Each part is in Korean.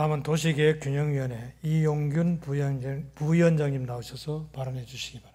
다음은 도시계획균형위원회 이용균 부위원장님 나오셔서 발언해 주시기 바랍니다.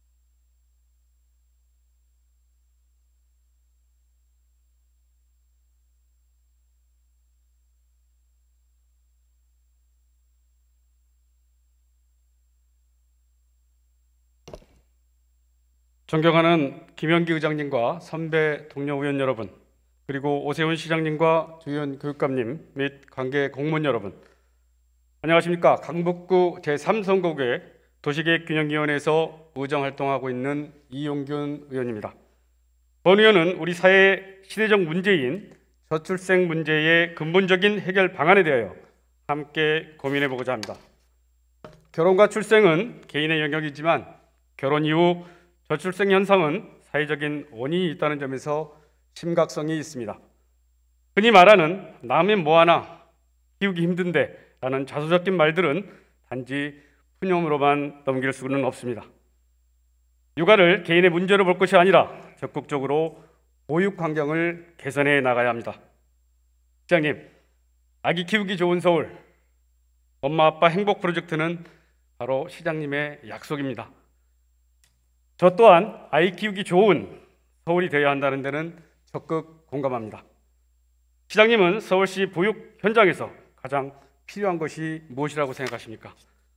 존경하는 김영기 의장님과 선배 동료 의원 여러분, 그리고 오세훈 시장님과 주현 교육감님 및 관계 공무원 여러분, 안녕하십니까. 강북구 제3선거구의 도시계획균형위원회에서 의정활동하고 있는 이용균 의원입니다. 본 의원은 우리 사회의 시대적 문제인 저출생 문제의 근본적인 해결 방안에 대하여 함께 고민해보고자 합니다. 결혼과 출생은 개인의 영역이지만 결혼 이후 저출생 현상은 사회적인 원인이 있다는 점에서 심각성이 있습니다. 흔히 말하는 남의 뭐하나 키우기 힘든데 라는 자수 섞인 말들은 단지 푸념으로만 넘길 수는 없습니다. 육아를 개인의 문제로 볼 것이 아니라 적극적으로 보육 환경을 개선해 나가야 합니다. 시장님, 아기 키우기 좋은 서울, 엄마 아빠 행복 프로젝트는 바로 시장님의 약속입니다. 저 또한 아이 키우기 좋은 서울이 되어야 한다는 데는 적극 공감합니다. 시장님은 서울시 보육 현장에서 가장 필요한 것이 무엇이라고 생각하십니까?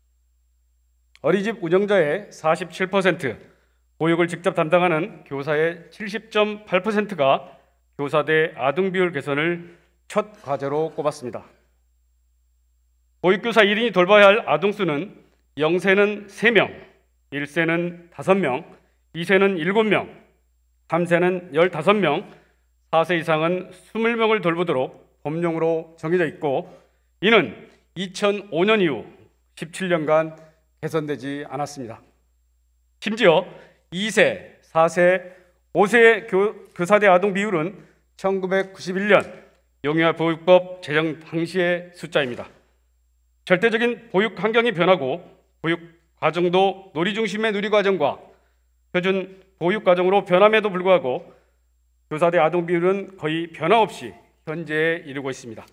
어린이집 운영자의 47%, 보육을 직접 담당하는 교사의 70.8%가 교사 대 아동 비율 개선을 첫 과제로 꼽았습니다. 보육교사 1인이 돌봐야 할 아동 수는 0세는 3명, 1세는 5명, 2세는 7명, 3세는 15명, 4세 이상은 20명을 돌보도록 법령으로 정해져 있고, 이는 2005년 이후 17년간 개선되지 않았습니다. 심지어 2세, 4세, 5세 교사대 아동 비율은 1991년 영유아 보육법 제정 당시의 숫자입니다. 절대적인 보육 환경이 변하고 보육 과정도 놀이 중심의 누리과정과 표준 보육과정으로 변함에도 불구하고 교사대 아동 비율은 거의 변화 없이 현재에 이르고 있습니다.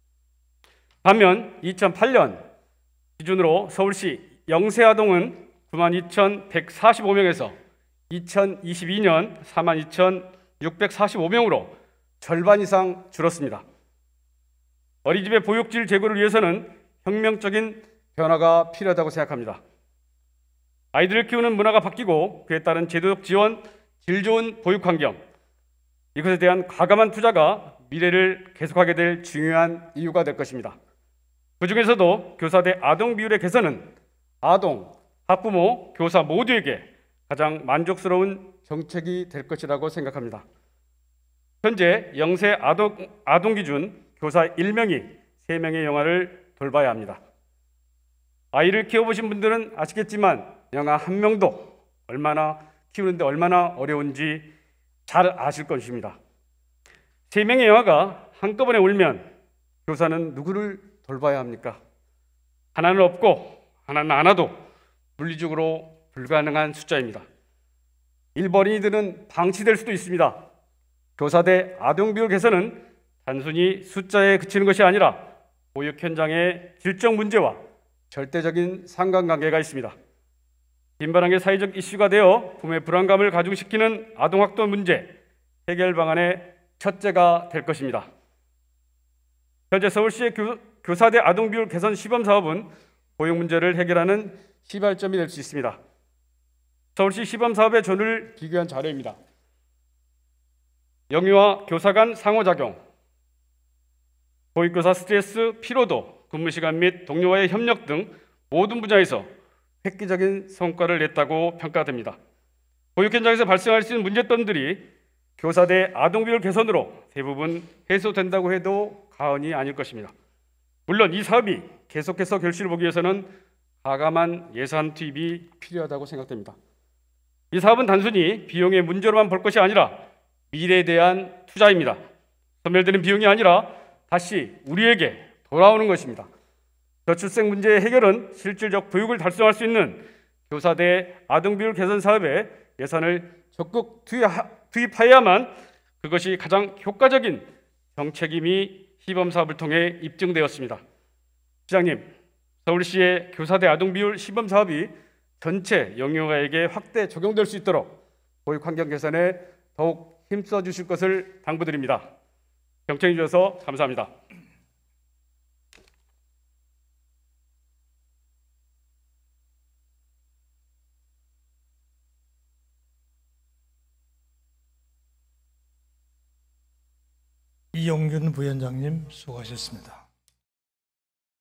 반면 2008년 기준으로 서울시 0세 아동은 92,145명에서 2022년 42,645명으로 절반 이상 줄었습니다. 어린이집의 보육질 제고를 위해서는 혁명적인 변화가 필요하다고 생각합니다. 아이들을 키우는 문화가 바뀌고 그에 따른 제도적 지원, 질 좋은 보육 환경, 이것에 대한 과감한 투자가 미래를 계속하게 될 중요한 이유가 될 것입니다. 그 중에서도 교사대 아동 비율의 개선은 아동, 학부모, 교사 모두에게 가장 만족스러운 정책이 될 것이라고 생각합니다. 현재 0세 아동 기준 교사 1명이 3명의 영아를 돌봐야 합니다. 아이를 키워보신 분들은 아시겠지만 영아 한 명도 키우는데 얼마나 어려운지 잘 아실 것입니다. 3명의 영아가 한꺼번에 울면 교사는 누구를 돌봐야 합니까? 하나는 없고 하나는 안 와도 물리적으로 불가능한 숫자입니다. 일부 어린이들은 방치될 수도 있습니다. 교사대 아동 비율 개선은 단순히 숫자에 그치는 것이 아니라 보육 현장의 질적 문제와 절대적인 상관관계가 있습니다. 빈번하게 사회적 이슈가 되어 부모의 불안감을 가중시키는 아동학대 문제 해결 방안의 첫째가 될 것입니다. 현재 서울시의 교사대 아동 비율 개선 시범 사업은 보육 문제를 해결하는 시발점이 될 수 있습니다. 서울시 시범 사업의 전후를 비교한 자료입니다. 영유아 교사 간 상호작용, 보육교사 스트레스, 피로도, 근무시간 및 동료와의 협력 등 모든 분야에서 획기적인 성과를 냈다고 평가됩니다. 보육 현장에서 발생할 수 있는 문제점들이 교사대 아동 비율 개선으로 대부분 해소된다고 해도 과언이 아닐 것입니다. 물론 이 사업이 계속해서 결실을 보기 위해서는 과감한 예산 투입이 필요하다고 생각됩니다. 이 사업은 단순히 비용의 문제로만 볼 것이 아니라 미래에 대한 투자입니다. 소멸되는 비용이 아니라 다시 우리에게 돌아오는 것입니다. 저출생 문제의 해결은 실질적 보육을 달성할 수 있는 교사대 아동 비율 개선 사업에 예산을 적극 투입하여야만 그것이 가장 효과적인 정책임이 시범 사업을 통해 입증되었습니다. 시장님, 서울시의 교사대 아동비율 시범 사업이 전체 영유아에게 확대 적용될 수 있도록 보육 환경 개선에 더욱 힘써 주실 것을 당부드립니다. 경청해 주셔서 감사합니다. 이용균 부위원장님 수고하셨습니다.